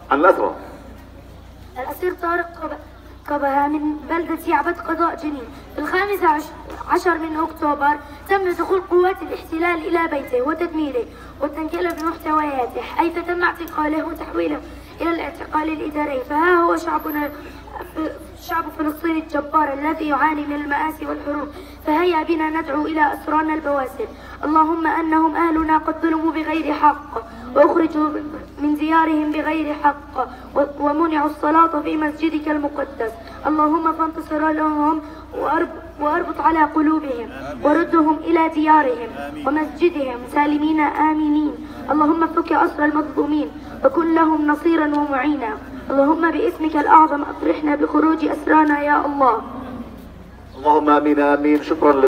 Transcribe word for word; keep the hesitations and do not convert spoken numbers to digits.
عن الأسرى. الأسير طارق قبها من بلدة يعبد قضاء جنين. في الخامس عشر من أكتوبر تم دخول قوات الاحتلال إلى بيته وتدميره والتنكيل بمحتوياته، حيث تم اعتقاله وتحويله إلى الاعتقال الإداري. فها هو شعبنا شعب فلسطين الجبار الذي يعاني من المآسي والحروب. فهيا بنا ندعو إلى أسرانا البواسل، اللهم أنهم أهلنا قد ظلموا بغير حق وأخرجوا من ديارهم بغير حق ومنعوا الصلاة في مسجدك المقدس، اللهم فانتصر لهم وأربط على قلوبهم وردهم إلى ديارهم ومسجدهم سالمين آمنين، اللهم فك أسر المظلومين وكن لهم نصيرا ومعينا، اللهم باسمك الأعظم أفرحنا بخروج أسرانا يا الله. اللهم آمين آمين. شكرا.